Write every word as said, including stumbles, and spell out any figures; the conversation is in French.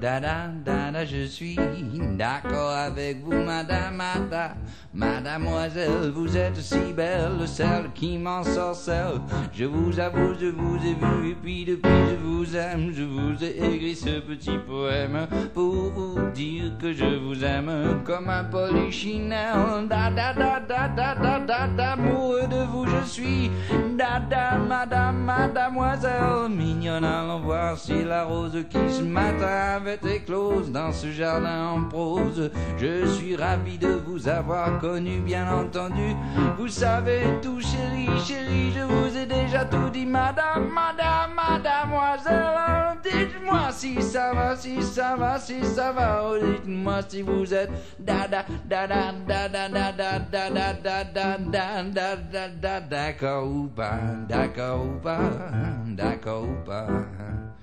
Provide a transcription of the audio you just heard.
dada, dada, je suis d'accord avec vous, madame, madame, mademoiselle, vous êtes si belle, celle qui m'ensorcelle. Je vous avoue, je vous ai vu, et puis depuis je vous aime, je vous ai écrit ce petit poème pour vous dire que je vous aime comme un polichinelle. Dada, dada, dada, dada, amoureux de vous je suis, dada, madame, mademoiselle, mignonne, allons voir si la rose qui ce matin avait éclose dans ce jardin en prose. Je suis ravi de vous avoir connu, bien entendu. Vous savez tout, chérie, chérie, je vous ai déjà tout dit, madame, madame, mademoiselle. Dites-moi si ça va, si ça va, si ça va. Oh, dites-moi si vous êtes dada, dada, dada, dada, dada, dada, dada, dada, d'accord ou pas, d'accord ou pas, d'accord ou pas.